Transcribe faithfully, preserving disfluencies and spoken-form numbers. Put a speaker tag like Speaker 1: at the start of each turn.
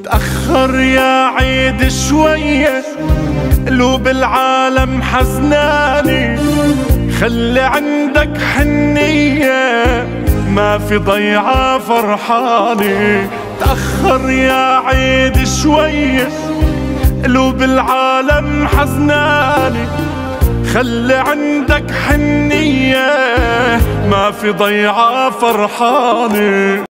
Speaker 1: تأخر يا عيد شوية، قلوب العالم حزناني، خلي عندك حنية ما في ضيعة فرحاني. تأخر يا عيد شوية، قلوب العالم حزناني، خلي عندك حنية ما في ضيعة فرحاني.